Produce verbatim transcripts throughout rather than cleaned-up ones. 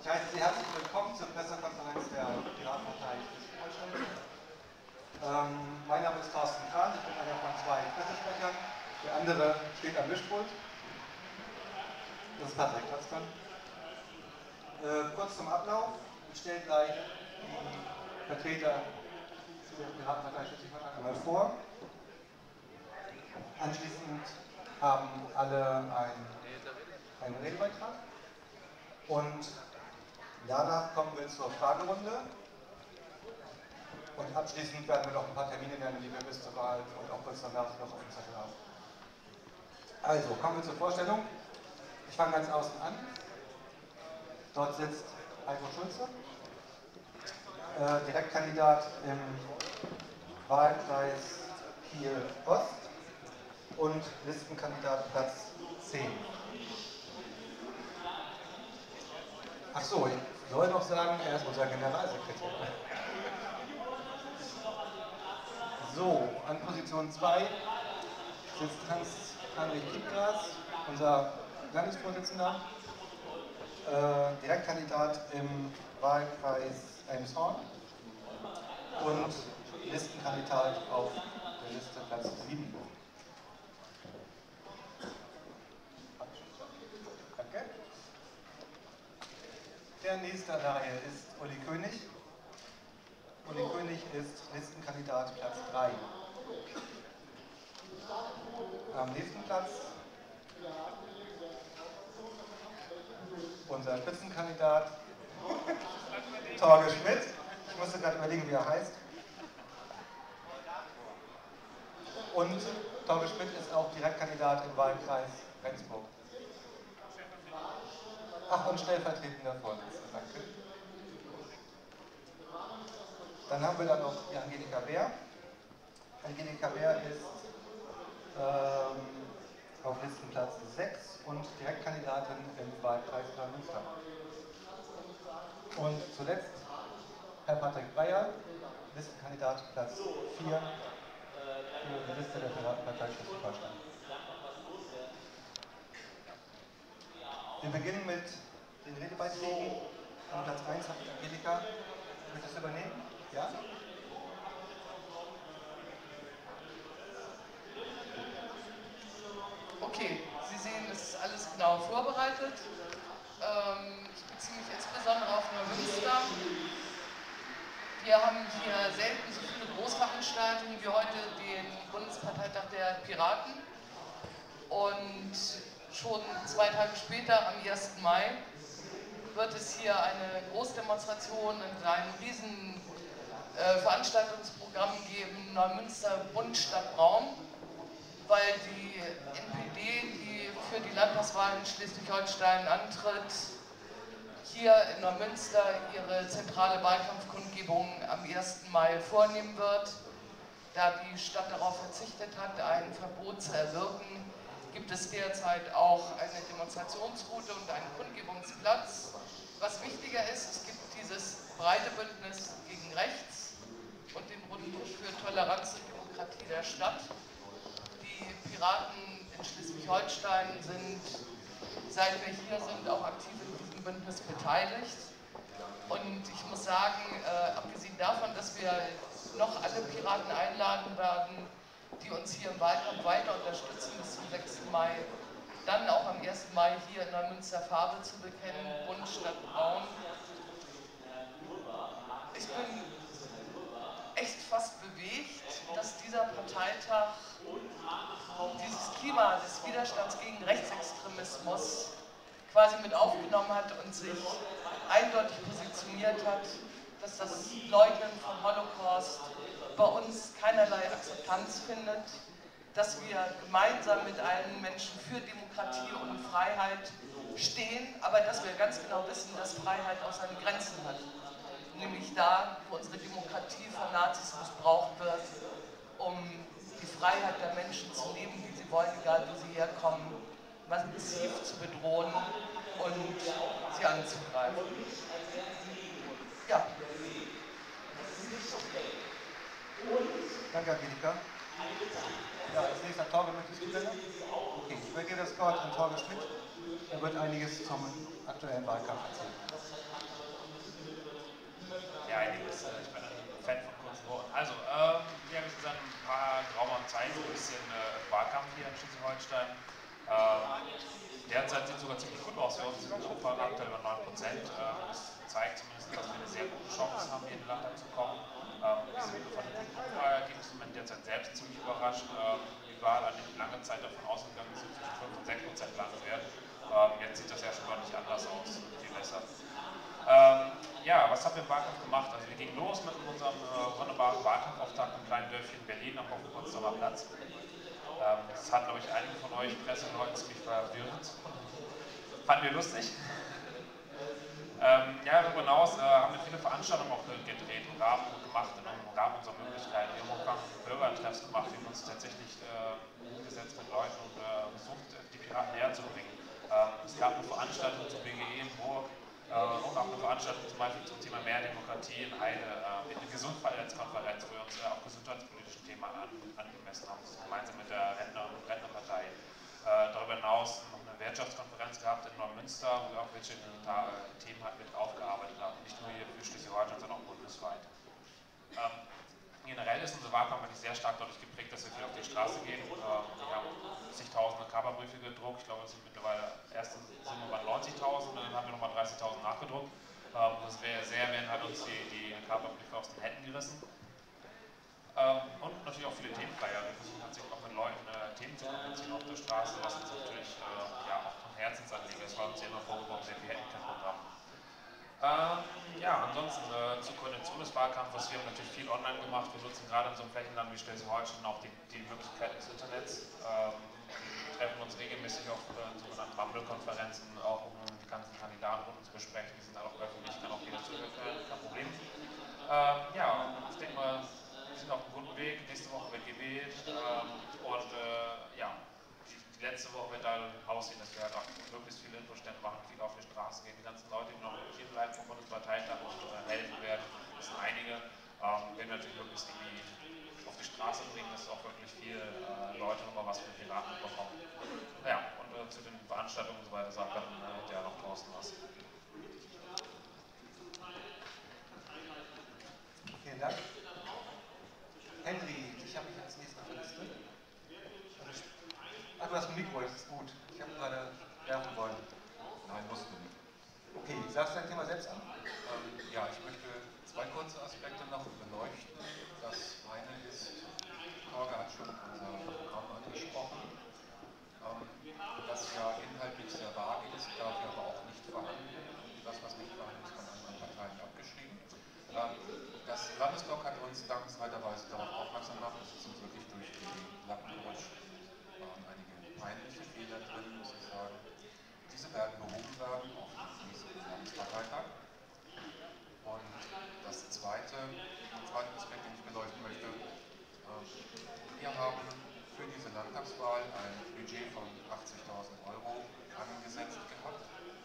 Ich heiße Sie herzlich willkommen zur Pressekonferenz der Piratenpartei Schleswig-Holstein. Ähm, mein Name ist Thorsten Kahn, ich bin einer von zwei Pressesprechern. Der andere steht am Mischpult. Das ist Patrick Katzmann. Äh, kurz zum Ablauf. Ich stelle gleich die Vertreter der Piratenpartei Schleswig-Holstein einmal vor. Anschließend haben alle einen, einen Redebeitrag. Und danach kommen wir zur Fragerunde. Und abschließend werden wir noch ein paar Termine nennen, die wir bis zur Wahl und auch kurz danach noch auf dem Zettel haben. Also, kommen wir zur Vorstellung. Ich fange ganz außen an. Dort sitzt Heiko Schulze, äh, Direktkandidat im Wahlkreis Kiel-Ost und Listenkandidat Platz zehn. Ach so, ich soll noch sagen, er ist unser Generalsekretär. So, an Position zwei sitzt Hans-Heinrich Kiepgras, unser Landesvorsitzender, äh, Direktkandidat im Wahlkreis Elmshorn und Listenkandidat auf der Liste Platz sieben. Danke. Der nächste in der Reihe ist Uli König. Uli König ist Listenkandidat Platz drei. Am nächsten Platz unser Spitzenkandidat Torge Schmidt. Ich musste gerade überlegen, wie er heißt. Und Torge Schmidt ist auch Direktkandidat im Wahlkreis Rendsburg. Ach, und stellvertretender Vorsitzender. Danke. Dann haben wir dann noch die Angelika Beer. Angelika Beer ist ähm, auf Listenplatz sechs und Direktkandidatin im Wahlkreis Neumünster. Und zuletzt Herr Patrick Breyer, Listenkandidat Platz vier für die Liste der Piratenpartei Schleswig-Holstein. Wir beginnen mit den Redebeiträgen. An Platz eins hat Angelika. Möchtest du übernehmen? Ja? Okay, Sie sehen, es ist alles genau vorbereitet. Ähm, ich beziehe mich insbesondere auf Neumünster. Wir haben hier selten so viele Großveranstaltungen wie heute den Bundesparteitag der Piraten. Und schon zwei Tage später, am ersten Mai, wird es hier eine Großdemonstration und ein riesen äh, Veranstaltungsprogramm geben, Neumünster Bund Stadt Braun, weil die N P D, die für die Landtagswahl in Schleswig-Holstein antritt, hier in Neumünster ihre zentrale Wahlkampfkundgebung am ersten Mai vornehmen wird. Da die Stadt darauf verzichtet hat, ein Verbot zu erwirken, gibt es derzeit auch eine Demonstrationsroute und einen Kundgebungsplatz. Was wichtiger ist, es gibt dieses breite Bündnis gegen rechts und den Runden Tisch für Toleranz und Demokratie der Stadt. Die Piraten in Schleswig-Holstein sind, seit wir hier sind, auch aktiv in diesem Bündnis beteiligt. Und ich muss sagen, äh, abgesehen davon, dass wir noch alle Piraten einladen werden, die uns hier im Wahlkampf weiter unterstützen bis zum sechsten Mai, dann auch am ersten Mai hier in Neumünster Farbe zu bekennen, Bund statt Braun. Ich bin echt fast bewegt, dass dieser Parteitag dieses Klima des Widerstands gegen Rechtsextremismus quasi mit aufgenommen hat und sich eindeutig positioniert hat, dass das Leugnen vom Holocaust bei uns keinerlei Akzeptanz findet, dass wir gemeinsam mit allen Menschen für Demokratie und Freiheit stehen, aber dass wir ganz genau wissen, dass Freiheit auch seine Grenzen hat. Nämlich da, wo unsere Demokratie von Nazis missbraucht wird, um die Freiheit der Menschen zu leben, wie sie wollen, egal wo sie herkommen, massiv zu bedrohen und sie anzugreifen. Ja. Danke, Angelika. Ja, als nächster Torge möchtest du denn? Okay, ich übergebe das Wort an Torge Schmidt. Er wird einiges zum aktuellen Wahlkampf erzählen. Ja, einiges. Ich bin ein Fan von kurzen Worten. Also, ähm, wir haben jetzt seit ein paar geraumer Zeit so ein bisschen äh, Wahlkampf hier in Schleswig-Holstein. Ähm, derzeit sieht es sogar ziemlich gut aus für uns. Wir sind Umfragen aktuell über neun Prozent. Ähm, das zeigt zumindest, dass wir eine sehr gute Chance haben, hier in den Landtag zu kommen. Ähm, wir sind von dem Umfrageergebnis im Moment derzeit selbst ziemlich überrascht. Ähm, die Wahl an die lange Zeit davon ausgegangen ist, zwischen fünf und sechs Prozent landen werden. Ähm, jetzt sieht das ja schon deutlich anders aus, viel besser. Ähm, ja, was haben wir im Wahlkampf gemacht? Also wir gingen los mit unserem äh, wunderbaren Wahlkampfauftakt im kleinen Dörfchen Berlin am Potsdamer Platz. Ähm, das hat, glaube ich, einige von euch Presseleuten ziemlich verwirrend. Fanden wir lustig. Ähm, ja, darüber hinaus äh, haben wir viele Veranstaltungen auch gedreht im Rahmen gemacht, im Rahmen unserer Möglichkeiten. Wir haben auch Bürgertreffs gemacht, wir haben uns tatsächlich äh, umgesetzt mit Leuten und äh, versucht, die Piraten näher zu bringen. Ähm, es gab eine Veranstaltung zur B G E in Burg äh, und auch eine Veranstaltung zum Beispiel zum Thema mehr Demokratie in Heide, äh, eine Gesundheitskonferenz, wo wir uns äh, auch gesundheitspolitischen Themen an, angemessen haben, gemeinsam mit der Rentner- und Rentnerpartei. Äh, darüber hinaus noch eine Wirtschaftskonferenz gehabt in Neumünster, wo wir auch wirtschaftliche Themen halt mit aufgearbeitet haben, nicht nur hier für Schleswig-Holstein, sondern auch bundesweit. Ähm, generell ist unser Wahlkampf eigentlich sehr stark dadurch geprägt, dass wir viel auf die Straße gehen. Ähm, wir haben zigtausende Coverbriefe gedruckt, ich glaube, es sind mittlerweile erste Summe bei neunzigtausend, dann haben wir nochmal dreißigtausend nachgedruckt. Ähm, das wäre sehr, wenn hat uns die, die Coverbriefe aus den Händen gerissen. Ähm, und natürlich auch viele Themenfreier. Wir versuchen tatsächlich auch mit Leuten äh, Themen zu kommunizieren auf der Straße, was uns natürlich äh, ja, auch ein Herzensanliegen ist, weil uns ja immer vorgeworfen sehr viel Handicap-Programm. Ähm, ja, ansonsten äh, zur Koordination des Wahlkampfs, was wir haben natürlich viel online gemacht. Wir nutzen gerade in so einem Flächenland wie Schleswig-Holstein auch die, die Möglichkeit des Internets. Ähm, wir treffen uns regelmäßig auf äh, sogenannten Mumble-Konferenzen, auch um die ganzen Kandidatenrunden zu besprechen. Die sind dann auch öffentlich, kann auch jeder zuhören, kein Problem. Ähm, ja, ich denke mal, wir sind auf einem guten Weg. Nächste Woche wird gewählt. Ähm, und äh, ja, die, die letzte Woche wird da aussehen, dass wir halt auch möglichst viele Infostände machen, viel auf die Straße gehen. Die ganzen Leute, die noch hier bleiben vom Bundesparteitag und äh, helfen werden, das sind einige. Ähm, werden natürlich möglichst irgendwie auf die Straße bringen, dass auch wirklich viele äh, Leute nochmal was von den Piraten bekommen. Ja, und äh, zu den Veranstaltungen und so weiter sagt dann äh, ja noch draußen was. Vielen Dank. Henry, ich habe mich als nächster verlistet. Ah, du hast ein Mikro, das ist gut. Ich habe gerade werfen wollen. Nein, musst du nicht. Okay, sagst du dein Thema selbst an? Ähm, ja, ich möchte zwei kurze Aspekte noch beleuchten. Das eine ist, Torge hat schon unser Programm angesprochen, ähm, das ja inhaltlich sehr vage ist, dafür aber auch nicht vorhanden. Das, was nicht vorhanden ist, von anderen Parteien abgeschrieben. Ähm, das Landesblock hat uns dankenswerterweise darauf aufmerksam gemacht, dass es uns wirklich durch die Lappen gerutscht waren einige peinliche Fehler drin, muss ich sagen. Diese werden behoben werden auf dem nächsten Landesparteitag. Und das zweite, der zweite Aspekt, den ich beleuchten möchte, äh, wir haben für diese Landtagswahl ein Budget von achtzigtausend Euro angesetzt gehabt,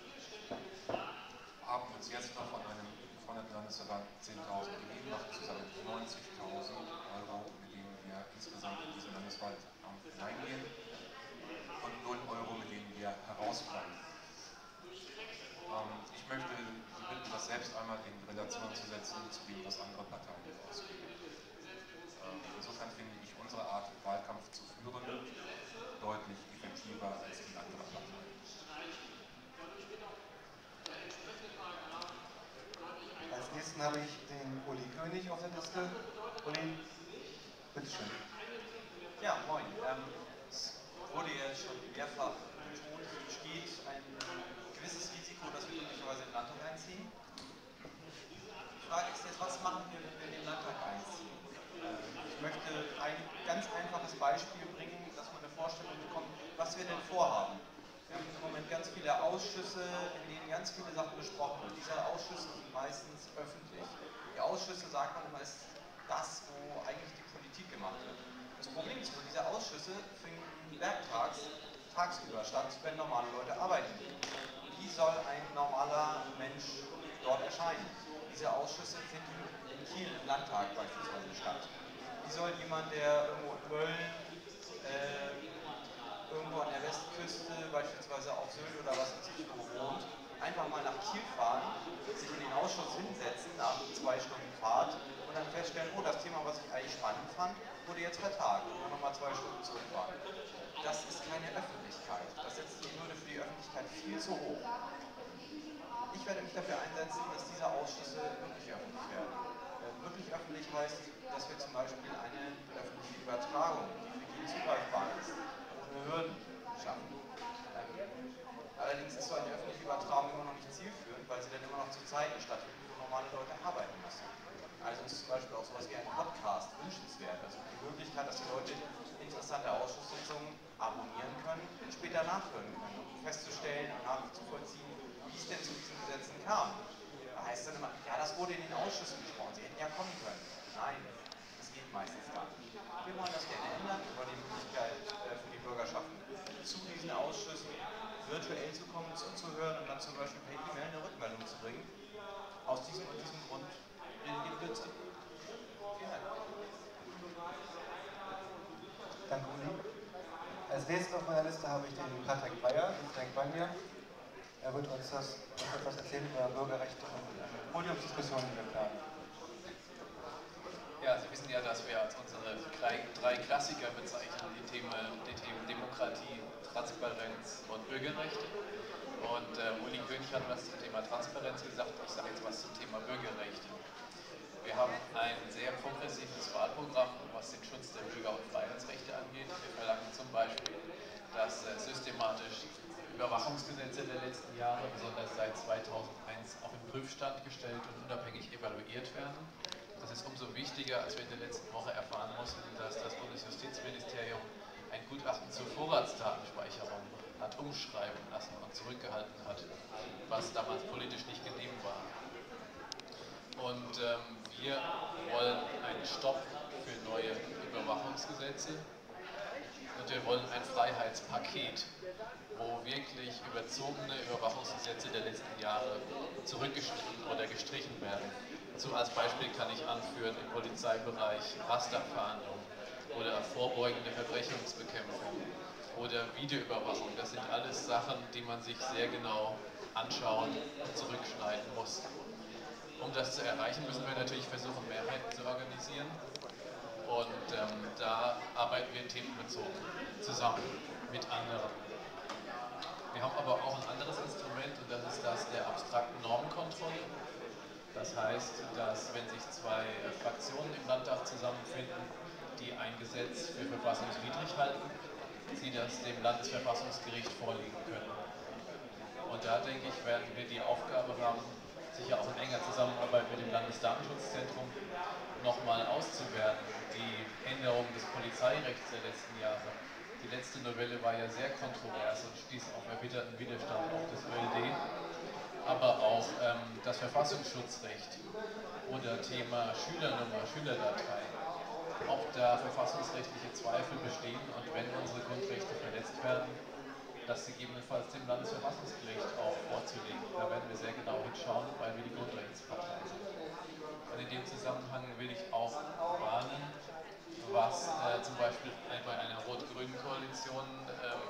haben uns jetzt noch von einem befreundeten Landesverband zehntausend gegeben, macht zusammen neunzigtausend Euro, mit denen wir insgesamt in diese Landeswahl hineingehen und null Euro, mit denen wir herauskommen. Ähm, ich möchte Sie bitten, das selbst einmal in Relation zu setzen zu dem, was andere Parteien herausgeben. Ähm, insofern finde ich unsere Art, Wahlkampf zu führen, deutlich effektiver als die anderen Parteien. Als nächsten habe ich den Uli König auf der Liste. Uli, bitteschön. Ja, moin. Ähm, es wurde ja schon mehrfach betont, es besteht ein gewisses Risiko, dass wir möglicherweise in den Landtag einziehen. Die Frage ist jetzt, was machen wir, wenn wir in den Landtag einziehen? Ähm, ich möchte ein ganz einfaches Beispiel bringen, dass man eine Vorstellung bekommt, was wir denn vorhaben. Wir haben im Moment ganz viele Ausschüsse, in denen ganz viele Sachen besprochen werden. Diese Ausschüsse sind meistens öffentlich. Die Ausschüsse, sagt man immer, ist das, wo eigentlich die Politik gemacht wird. Das Problem ist nur, diese Ausschüsse finden werktags, tagsüber statt, wenn normale Leute arbeiten gehen. Wie soll ein normaler Mensch dort erscheinen? Diese Ausschüsse finden in Kiel im Landtag beispielsweise statt. Wie soll jemand, der irgendwo in Köln, äh, irgendwo an der Westküste, beispielsweise auf Sylt oder was weiß ich wo wohnt, einfach mal nach Kiel fahren, sich in den Ausschuss hinsetzen nach zwei Stunden Fahrt und dann feststellen, oh, das Thema, was ich eigentlich spannend fand, wurde jetzt vertagt und dann nochmal zwei Stunden zurückfahren. Das ist keine Öffentlichkeit. Das setzt die Hürde für die Öffentlichkeit viel zu hoch. Ich werde mich dafür einsetzen, dass diese Ausschüsse wirklich öffentlich werden. Äh, wirklich öffentlich heißt, dass wir zum Beispiel eine öffentliche Übertragung, die für jeden zugreifbar ist, ohne Hürden schaffen. Ähm, allerdings ist so eine öffentliche Übertragung immer noch nicht zielführend, weil sie dann immer noch zu Zeiten stattfindet, wo normale Leute arbeiten müssen. Also ist zum Beispiel auch sowas wie ein Podcast wünschenswert. Also die Möglichkeit, dass die Leute interessante Ausschusssitzungen abonnieren können und später nachhören können, um festzustellen und nachzuvollziehen, wie es denn zu diesen Gesetzen kam. Da heißt dann immer, ja, das wurde in den Ausschüssen gesprochen, sie hätten ja kommen können. Nein, das geht meistens gar nicht. Wir wollen das gerne ändern, wir wollen die Möglichkeit äh, für die Bürgerschaft zu diesen Ausschüssen virtuell zu kommen, zuzuhören und dann zum Beispiel per E-Mail eine Rückmeldung zu bringen. Aus diesem und diesem Grund reden die Blödsinn. Vielen Dank. Danke, Uli. Als nächstes auf meiner Liste habe ich den Patrick Breyer, den Frank bei mir. Er wird uns das etwas erzählen über Bürgerrechte und eine Podiumsdiskussion, die wir planen. Ja, Sie wissen ja, dass wir als unsere drei, drei Klassiker bezeichnen, die Themen, die Themen Demokratie, Transparenz und Bürgerrechte. Und äh, Uli König hat was zum Thema Transparenz gesagt, ich sage jetzt was zum Thema Bürgerrechte. Wir haben ein sehr progressives Wahlprogramm, was den Schutz der Bürger- und Freiheitsrechte angeht. Wir verlangen zum Beispiel, dass äh, systematisch Überwachungsgesetze der letzten Jahre, besonders seit zweitausendeins, auf den Prüfstand gestellt und unabhängig evaluiert werden. Das ist umso wichtiger, als wir in der letzten Woche erfahren mussten, dass das Bundesjustizministerium ein Gutachten zur Vorratsdatenspeicherung hat umschreiben lassen und zurückgehalten hat, was damals politisch nicht genehm war. Und ähm, wir wollen einen Stopp für neue Überwachungsgesetze und wir wollen ein Freiheitspaket, wo wirklich überzogene Überwachungsgesetze der letzten Jahre zurückgeschnitten oder gestrichen werden. So als Beispiel kann ich anführen im Polizeibereich Rasterfahndung oder vorbeugende Verbrechensbekämpfung oder Videoüberwachung. Das sind alles Sachen, die man sich sehr genau anschauen und zurückschneiden muss. Um das zu erreichen, müssen wir natürlich versuchen, Mehrheiten zu organisieren. Und ähm, da arbeiten wir themenbezogen zusammen mit anderen. Wir haben aber auch ein anderes Instrument und das ist das der abstrakten Normenkontrolle. Das heißt, dass wenn sich zwei Fraktionen im Landtag zusammenfinden, die ein Gesetz für verfassungswidrig halten, sie das dem Landesverfassungsgericht vorlegen können. Und da denke ich, werden wir die Aufgabe haben, sicher auch in enger Zusammenarbeit mit dem Landesdatenschutzzentrum nochmal auszuwerten, die Änderungen des Polizeirechts der letzten Jahre. Die letzte Novelle war ja sehr kontrovers und stieß auf erbitterten Widerstand auch des Ö L D, aber auch ähm, das Verfassungsschutzrecht oder Thema Schülernummer, Schülerdatei. Ob da verfassungsrechtliche Zweifel bestehen und wenn unsere Grundrechte verletzt werden, das gegebenenfalls dem Landesverfassungsgericht auch vorzulegen. Da werden wir sehr genau hinschauen, weil wir die Grundrechtspartei sind. Und in dem Zusammenhang will ich auch warnen, was äh, zum Beispiel bei einer rot-grünen Koalition ähm,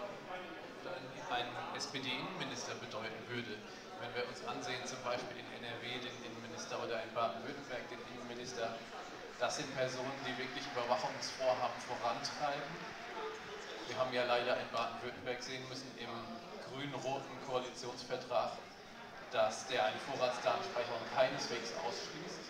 ein S P D-Innenminister bedeuten würde. Wenn wir uns ansehen, zum Beispiel in N R W den Innenminister oder in Baden-Württemberg den Innenminister, das sind Personen, die wirklich Überwachungsvorhaben vorantreiben. Wir haben ja leider in Baden-Württemberg sehen müssen im grün-roten Koalitionsvertrag, dass der eine Vorratsdatenspeicherung keineswegs ausschließt.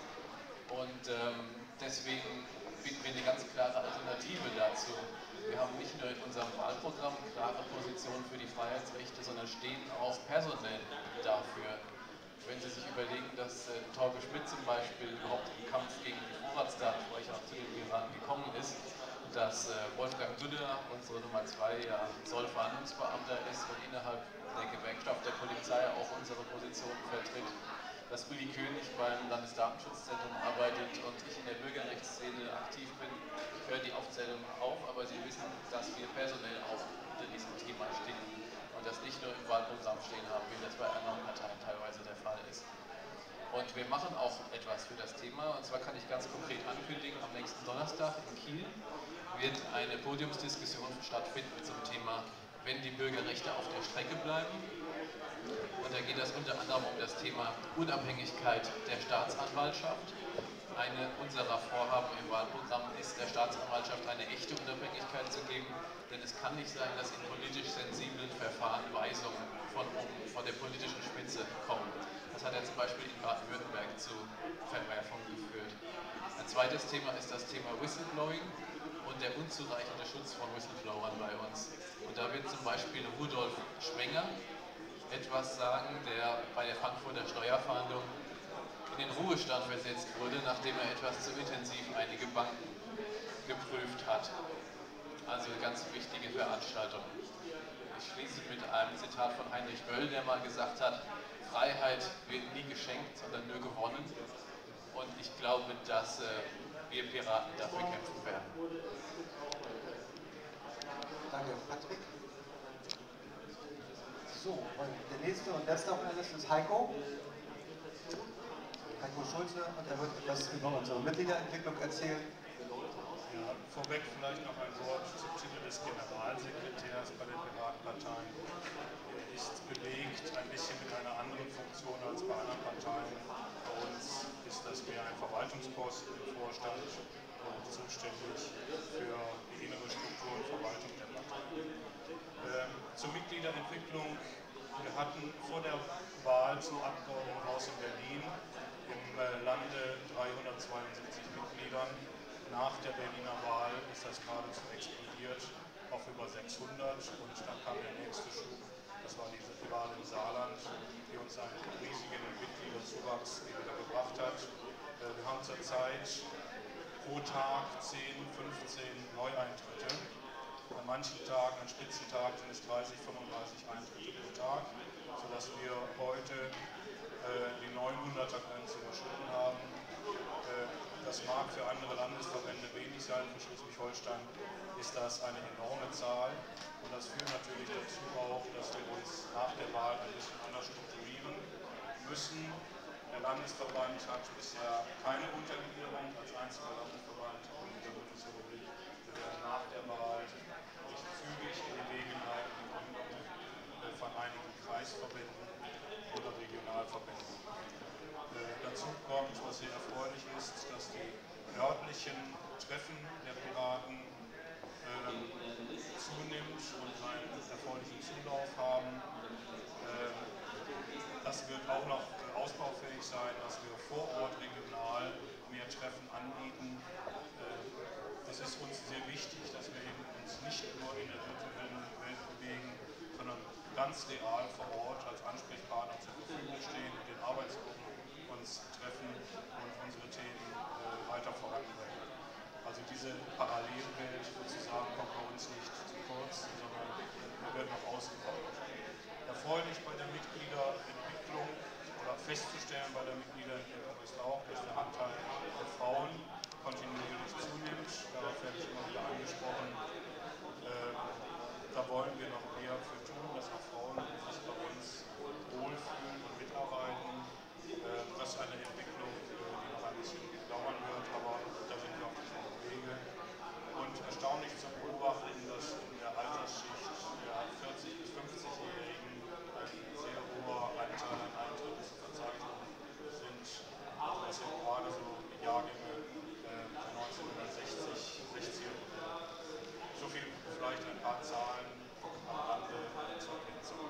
Und ähm, deswegen bieten wir eine ganz klare Alternative dazu. Wir haben nicht nur in unserem Wahlprogramm klare Positionen für die Freiheitsrechte, sondern stehen auch personell dafür. Wenn Sie sich überlegen, dass äh, Torge Schmidt zum Beispiel überhaupt im Kampf gegen die Vorratsdatenspeicherung zu den Iran gekommen ist, dass äh, Wolfgang Düller, unsere Nummer zwei, ja Zollverhandlungsbeamter ist und innerhalb der Gewerkschaft der Polizei auch unsere Positionen vertritt, dass Uli König beim Landesdatenschutzzentrum arbeitet und ich in der Bürgerrechtsszene aktiv bin. Ich höre die Aufzählung auf, aber Sie wissen, dass wir personell auch unter diesem Thema stehen und das nicht nur im Wahlprogramm stehen haben, wie das bei anderen Parteien teilweise der Fall ist. Und wir machen auch etwas für das Thema. Und zwar kann ich ganz konkret ankündigen, am nächsten Donnerstag in Kiel wird eine Podiumsdiskussion stattfinden zum Thema, wenn die Bürgerrechte auf der Strecke bleiben. Und da geht es unter anderem um das Thema Unabhängigkeit der Staatsanwaltschaft. Eine unserer Vorhaben im Wahlprogramm ist, der Staatsanwaltschaft eine echte Unabhängigkeit zu geben, denn es kann nicht sein, dass in politisch sensiblen Verfahren Weisungen von oben, von der politischen Spitze kommen. Das hat ja zum Beispiel in Baden-Württemberg zu Verwerfungen geführt. Ein zweites Thema ist das Thema Whistleblowing und der unzureichende Schutz von Whistleblowern bei uns. Und da wird zum Beispiel Rudolf Schwenger etwas sagen, der bei der Frankfurter Steuerfahndung in den Ruhestand versetzt wurde, nachdem er etwas zu intensiv einige Banken geprüft hat. Also eine ganz wichtige Veranstaltung. Ich schließe mit einem Zitat von Heinrich Böll, der mal gesagt hat, Freiheit wird nie geschenkt, sondern nur gewonnen. Und ich glaube, dass äh, wir Piraten dafür kämpfen werden. Danke, Patrick. So, und der nächste und letzte auf der Liste ist Heiko. Heiko Schulze, und er wird etwas über unsere Mitgliederentwicklung erzählen. Ja, vorweg vielleicht noch ein Wort zum Titel des Generalsekretärs bei der Piratenpartei. Er ist belegt ein bisschen mit einer anderen Funktion als bei anderen Parteien. Bei uns ist das mehr ein Verwaltungsposten im Vorstand und zuständig für die innere Struktur und Verwaltung der Partei. Ähm, zur Mitgliederentwicklung. Wir hatten vor der Wahl zum Abgeordnetenhaus in Berlin im Lande dreihundertzweiundsiebzig Mitgliedern. Nach der Berliner Wahl ist das geradezu explodiert auf über sechshundert und dann kam der nächste Schub. Das war diese Wahl im Saarland, die uns einen riesigen Mitgliederzuwachs wieder gebracht hat. Wir haben zurzeit pro Tag zehn, fünfzehn Neueintritte. An manchen Tagen, an Spitzentagen sind es dreißig, fünfunddreißig Eintritte pro Tag, sodass wir heute äh, die neunhunderter-Grenze überschritten haben. Äh, das mag für andere Landesverbände wenig sein, für Schleswig-Holstein ist das eine enorme Zahl. Und das führt natürlich dazu auch, dass wir uns nach der Wahl ein bisschen anders strukturieren müssen. Der Landesverband hat bisher keine Untergliederung als einziger Landesverband in der Bundesrepublik. Wir werden nach der Wahl recht zügig in die Wege leiten, die Gründung von einigen Kreisverbänden oder Regionalverbänden. Äh, dazu kommt, was sehr erfreulich ist, dass die örtlichen Treffen der Piraten äh, zunimmt und einen erfreulichen Zulauf haben. Äh, das wird auch noch ausbaufähig sein, dass wir vor Ort regional mehr Treffen anbieten. Äh, es ist uns sehr wichtig, dass wir eben uns nicht nur in der virtuellen Welt bewegen, sondern ganz real vor Ort als Ansprechpartner zur Verfügung stehen, mit den Arbeitsgruppen uns treffen und unsere Themen äh, weiter voranbringen. Also diese Parallelwelt sozusagen kommt bei uns nicht zu kurz, sondern wir werden noch ausgebaut. Erfreulich bei der Mitgliederentwicklung oder festzustellen bei der Mitgliederentwicklung ist auch, dass der Anteil der Frauen kontinuierlich zunimmt. Darauf werde ich immer wieder angesprochen. Äh, da wollen wir noch mehr für tun, dass auch Frauen sich bei uns wohlfühlen und mitarbeiten. Äh, das ist eine Entwicklung, die noch ein bisschen dauern wird, aber da sind wir auf dem Wege. Und erstaunlich zu beobachten, dass in der Altersschicht der vierzig bis fünfzigjährigen ein sehr hoher Anteil an Eintritten zu verzeichnen sind. Das sind gerade so Jahrgänge äh, neunzehnhundertsechzig, sechzig. So viel vielleicht ein paar Zahlen am Rande zur Ergänzung.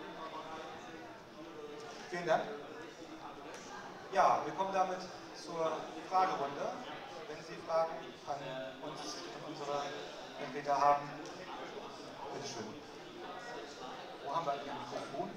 Vielen Dank. Ja, wir kommen damit zur Fragerunde. Wenn Sie Fragen an uns und unsere Entwickler haben, bitteschön. Wo haben wir ein Mikrofon?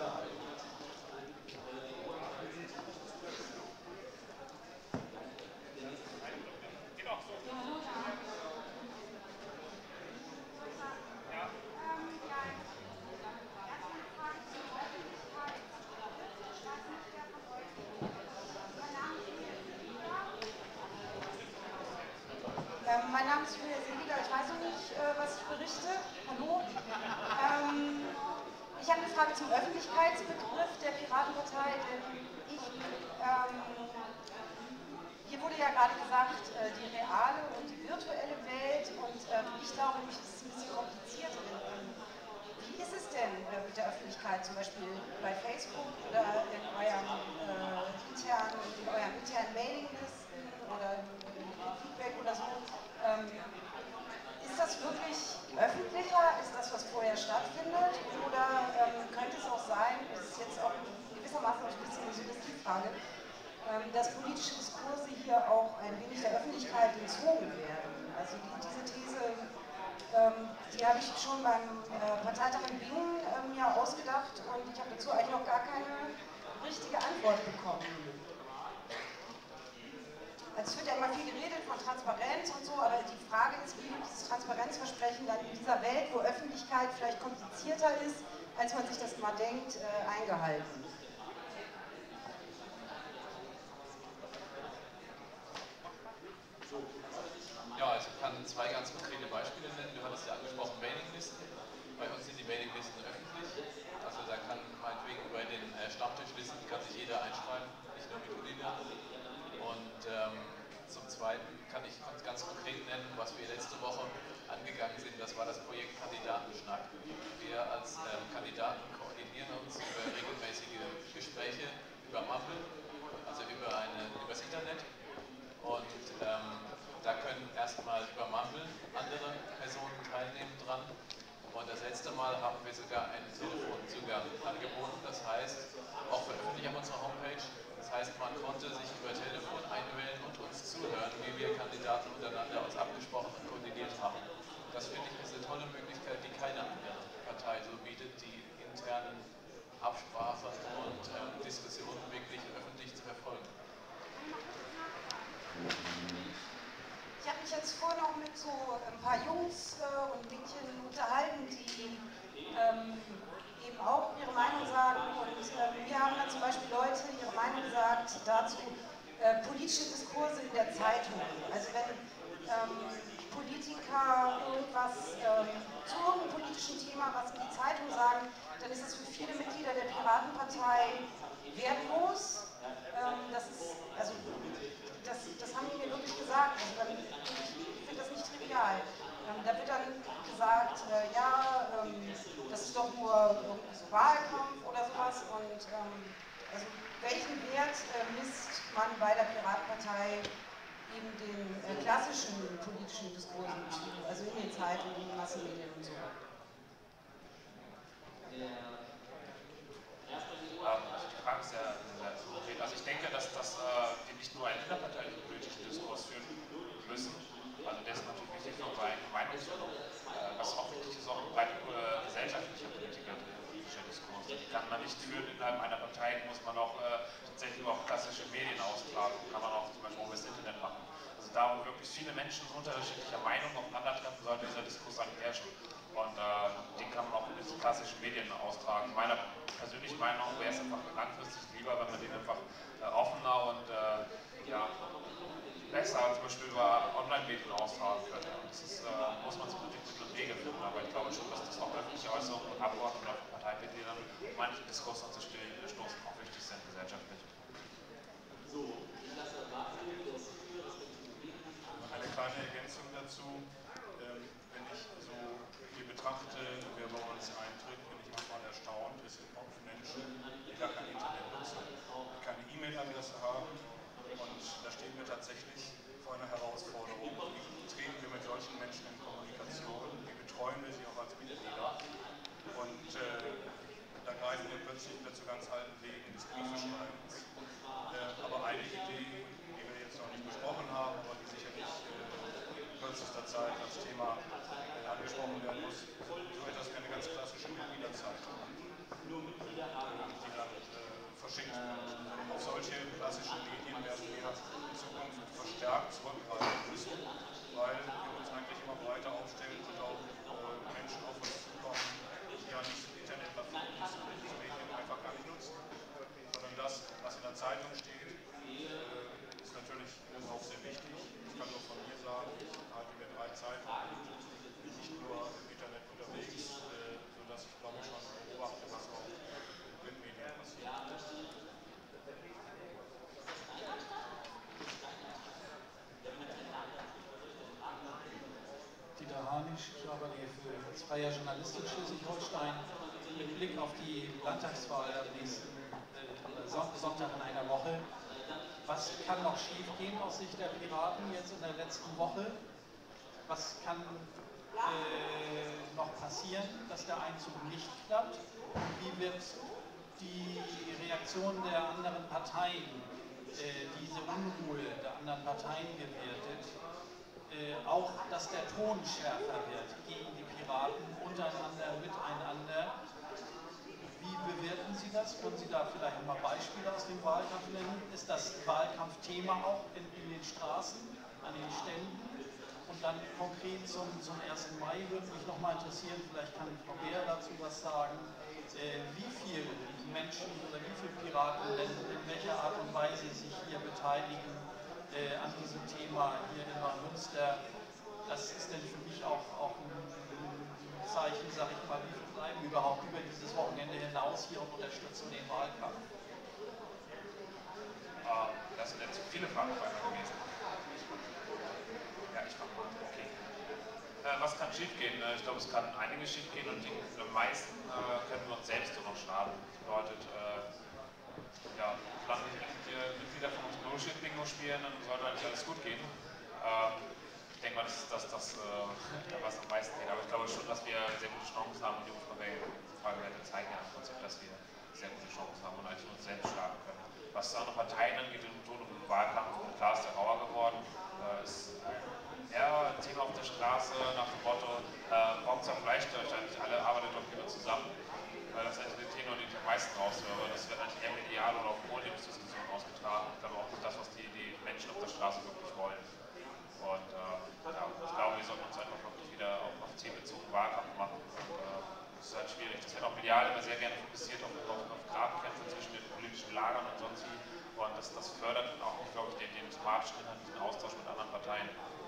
Mein Name ist Julia Seliger, ich weiß noch nicht, was ich berichte. Hallo. Ähm, ich habe eine Frage zum Öffentlichkeitsbegriff der Piratenpartei, denn ich ähm, zum Beispiel bei Facebook oder in euren, äh, internen, in euren internen Mailinglisten oder in Feedback oder so. Ähm, ist das wirklich öffentlicher? Ist das, was vorher stattfindet? Oder ähm, könnte es auch sein, das ist jetzt auch gewissermaßen ein bisschen eine Suggestivfrage, ähm, dass politische Diskurse hier auch ein wenig der Öffentlichkeit entzogen werden? Also die, diese These, ähm, die habe ich schon beim äh, Parteitag in Bingen äh, mir ausgedacht und ich habe dazu eigentlich noch gar keine richtige Antwort bekommen. Also es wird ja immer viel geredet von Transparenz und so, aber die Frage ist, wie wird dieses Transparenzversprechen dann in dieser Welt, wo Öffentlichkeit vielleicht komplizierter ist, als man sich das immer denkt, äh, eingehalten? Ja, also ich kann zwei ganz konkrete Beispiele nennen. Du hattest ja angesprochen, Mailinglisten. Bei uns sind die Mailinglisten öffentlich. Also da kann meinetwegen bei den äh, Stammtischlisten kann sich jeder einschreiben, nicht nur mit Unina. Und ähm, zum Zweiten kann ich ganz konkret nennen, was wir letzte Woche angegangen sind. Das war das Projekt Kandidatenschnack. Wir als ähm, Kandidaten koordinieren uns über regelmäßige Gespräche über Mumble, also über eine, übers Internet. Und ähm, da können erstmal über Mumble andere Personen teilnehmen dran. Und das letzte Mal haben wir sogar einen Telefonzugang angeboten. Das heißt, auch veröffentlicht auf unserer Homepage. Das heißt, man konnte sich über Telefon einwählen und uns zuhören, wie wir Kandidaten untereinander uns abgesprochen und koordiniert haben. Das finde ich ist eine tolle Möglichkeit, die keine andere Partei so bietet, die internen Absprachen und ähm, Diskussionen wirklich öffentlich zu verfolgen. Ich habe mich jetzt vorhin noch mit so ein paar Jungs äh, und Mädchen unterhalten, die ähm, eben auch ihre Meinung sagen. Und äh, mir haben dann zum Beispiel Leute ihre Meinung gesagt dazu, äh, politische Diskurse in der Zeitung. Also wenn ähm, Politiker irgendwas ähm, zu irgendeinem politischen Thema, was in die Zeitung sagen, dann ist das für viele Mitglieder der Piratenpartei wertlos. Ähm, das ist, also Das, das haben die mir wirklich gesagt. Also dann, ich finde das nicht trivial. Ähm, da wird dann gesagt, äh, ja, ähm, das ist doch nur irgendwie so Wahlkampf oder sowas. Und ähm, also welchen Wert äh, misst man bei der Piratenpartei eben den äh, klassischen politischen Diskursen, also in den Zeitungen, in den Massenmedien und so? Die Frage ist ja sehr konkret. Also ich denke, dass, dass äh, wir nicht nur einen innerparteilichen politischen Diskurs führen müssen. Also der ist natürlich wichtig für unsere eigene Meinungsbildung. Äh, was auch wichtig ist, auch ein breiter äh, gesellschaftlicher Politiker politischer Diskurs. Die kann man nicht führen innerhalb einer Partei, muss man auch äh, tatsächlich über auch klassische Medien austragen. Kann man auch zum Beispiel über das Internet machen. Also da, wo wirklich viele Menschen unterschiedlicher Meinung aufeinandertreffen, sollte dieser Diskurs eigentlich herrschen. Und äh, den kann man auch in diese klassischen Medien austragen. Meiner persönlichen Meinung wäre es einfach langfristig lieber, wenn man den einfach äh, offener und äh, ja, besser zum Beispiel über Online-Medien austragen könnte. Und das ist, äh, muss man sich natürlich Mittel und Wege finden, aber ich glaube schon, dass das auch öffentliche Äußerungen von Abgeordneten oder von Parteimitgliedern, um manche Diskurse anzustoßen, auch wichtig sind gesellschaftlich. Eine kleine Ergänzung dazu. Ähm, wenn ich so hier betrachte, wer bei uns eintritt, bin ich manchmal erstaunt. Es sind oft Menschen, die gar kein Internet nutzen, die keine E-Mail-Adresse haben. Und da stehen wir tatsächlich vor einer Herausforderung. Wie treten wir mit solchen Menschen in Kommunikation? Wie betreuen wir sie auch als Mitglieder? Und äh, da greifen wir plötzlich wieder zu ganz alten Wegen des Briefeschreibens. Äh, aber eine Idee, die wir jetzt noch nicht besprochen haben, aber die sicherlich äh, in kürzester Zeit als Thema äh, angesprochen werden muss, so etwas wie eine ganz klassische Mitgliederzeitung, die dann äh, verschickt wird. Auf solche klassischen Medien werden wir in Zukunft verstärkt zurückgreifen müssen, weil wir uns eigentlich immer breiter aufstellen und auch äh, Menschen auf uns zukommen, die ja nicht Internetplattformen nutzen und diese Medien einfach gar nicht nutzen. Sondern das, was in der Zeitung steht, äh, ist natürlich auch sehr wichtig. Ich kann nur von mir sagen, ich halte mir drei Zeitungen, bin nicht nur im Internet unterwegs, äh, sodass ich glaube schon beobachte, was auch in Printmedien passiert. Dieter Harnisch, ich arbeite hier für das Freier Journalist in Schleswig-Holstein. mit Blick auf die Landtagswahl am nächsten äh, Sonntag in einer Woche, was kann noch schiefgehen aus Sicht der Piraten jetzt in der letzten Woche? Was kann äh, noch passieren, dass der Einzug nicht klappt? Wie wird die Reaktion der anderen Parteien, äh, diese Unruhe der anderen Parteien gewertet? Äh, auch, dass der Ton schärfer wird gegen die Piraten, untereinander, miteinander. Wie bewerten Sie das? Können Sie da vielleicht mal Beispiele aus dem Wahlkampf nennen? Ist das Wahlkampfthema auch in, in den Straßen, an den Ständen? Und dann konkret zum, zum ersten Mai würde mich noch mal interessieren, vielleicht kann Frau Beer dazu was sagen, äh, wie viele Menschen oder wie viele Piraten denn in welcher Art und Weise sich hier beteiligen äh, an diesem Thema hier in Neumünster. Das ist denn für mich auch, auch ein Zeichen, sag ich mal, wie viele bleiben überhaupt über dieses Wochenende hinaus hier und unterstützen den Wahlkampf. Uh, das sind jetzt viele Fragen bei mir gewesen. Ja, ich fange mal an. Okay. Äh, was kann schiefgehen? Äh, ich glaube, es kann einiges schiefgehen und die am meisten äh, können wir uns selbst nur noch schaden. Das bedeutet, äh, ja, solange die Mitglieder von uns Bullshit-Bingo spielen, dann sollte eigentlich alles gut gehen. Äh, ich denke mal, das ist das, das äh, was am meisten geht. Aber ich glaube schon, dass wir sehr gute Chancen haben und die Umfragewerte zeigen ja im Prinzip, dass wir sehr gute Chancen haben und eigentlich uns selbst schlagen können. Was andere Parteien angeht, im Ton und im Wahlkampf, klar ist der rauer geworden. Äh, ist eher ein Thema auf der Straße nach dem Motto, äh, warum zerfleischt ihr euch eigentlich alle, arbeitet doch lieber zusammen. Weil das ist eigentlich der Tenor, den ich am meisten raushöre. Das wird eigentlich eher medial oder auf Podiumsdiskussionen ausgetragen. Ich glaube auch nicht das, was die, die Menschen auf der Straße wirklich wollen. Und äh, ja, ich glaube, wir sollten uns einfach wirklich wieder auf, auf themenbezogenen Wahlkampf machen. Und, äh, das ist halt schwierig. Das wird auch medial immer sehr gerne fokussiert auf, auf, auf Grabenkämpfe zwischen den politischen Lagern und sonst wie. Und das, das fördert auch, glaube ich, den, den thematischen inhaltlichen Austausch mit anderen Parteien.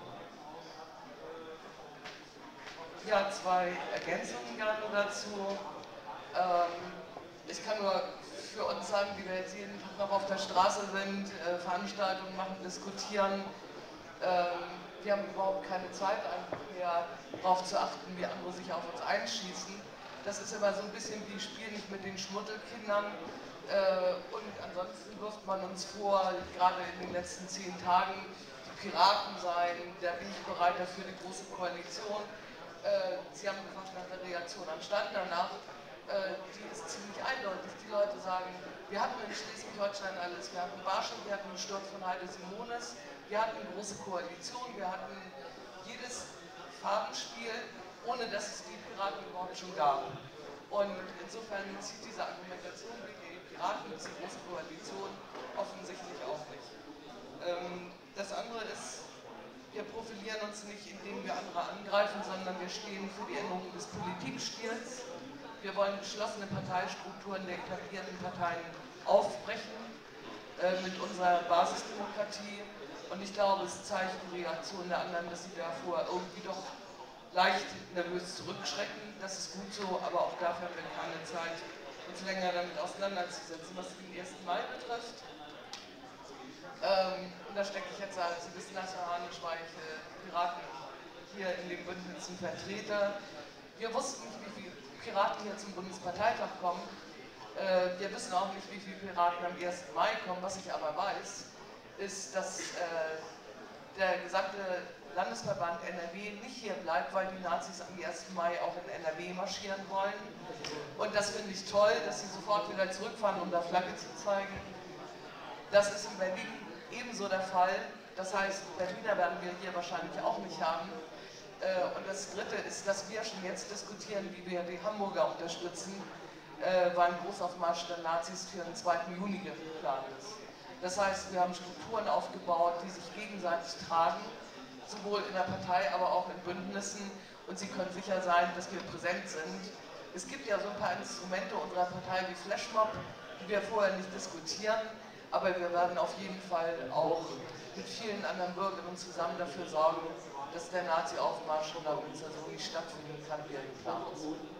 Ja, zwei Ergänzungen gerne dazu. Ähm, ich kann nur für uns sagen, die wir jetzt jeden Tag noch auf der Straße sind, äh, Veranstaltungen machen, diskutieren. Ähm, wir haben überhaupt keine Zeit, einfach mehr darauf zu achten, wie andere sich auf uns einschießen. Das ist immer so ein bisschen wie Spiel nicht mit den Schmuddelkindern. Äh, und ansonsten wirft man uns vor, gerade in den letzten zehn Tagen, die Piraten seien der Wegbereiter für die Große Koalition. Äh, Sie haben gefragt nach der Reaktion am Stand danach. Äh, die ist ziemlich eindeutig. Die Leute sagen, wir hatten in Schleswig-Holstein alles. Wir hatten Barschel, wir hatten den Sturz von Heide Simonis. Wir hatten eine große Koalition, wir hatten jedes Farbenspiel, ohne dass es die Piraten überhaupt schon gab. Und insofern zieht diese Argumentation gegen die Piraten, diese große Koalition, offensichtlich auch nicht. Ähm, das andere ist, wir profilieren uns nicht, indem wir andere angreifen, sondern wir stehen für die Änderung des Politikstils. Wir wollen geschlossene Parteistrukturen der etablierten Parteien aufbrechen äh, mit unserer Basisdemokratie. Und ich glaube, es zeigt die Reaktion der anderen, dass sie davor irgendwie doch leicht nervös zurückschrecken. Das ist gut so, aber auch dafür haben wir keine Zeit, uns länger damit auseinanderzusetzen. Was den ersten Mai betrifft, ähm, und da stecke ich jetzt, also Sie wissen, dass Hanisch war ich äh, Piraten hier in den Bündnissen Vertreter. Wir wussten nicht, wie viele Piraten hier zum Bundesparteitag kommen. Äh, wir wissen auch nicht, wie viele Piraten am ersten Mai kommen. Was ich aber weiß, ist, dass äh, der gesamte Landesverband N R W nicht hier bleibt, weil die Nazis am ersten Mai auch in N R W marschieren wollen. Und das finde ich toll, dass sie sofort wieder zurückfahren, um da Flagge zu zeigen. Das ist in Berlin ebenso der Fall. Das heißt, Berliner werden wir hier wahrscheinlich auch nicht haben. Äh, und das Dritte ist, dass wir schon jetzt diskutieren, wie wir die Hamburger unterstützen, äh, weil ein Großaufmarsch der Nazis für den zweiten Juni geplant ist. Das heißt, wir haben Strukturen aufgebaut, die sich gegenseitig tragen, sowohl in der Partei, aber auch in Bündnissen. Und Sie können sicher sein, dass wir präsent sind. Es gibt ja so ein paar Instrumente unserer Partei wie Flashmob, die wir vorher nicht diskutieren. Aber wir werden auf jeden Fall auch mit vielen anderen Bürgerinnen zusammen dafür sorgen, dass der Nazi-Aufmarsch in der Münster so nicht stattfinden kann, wie er geplant ist.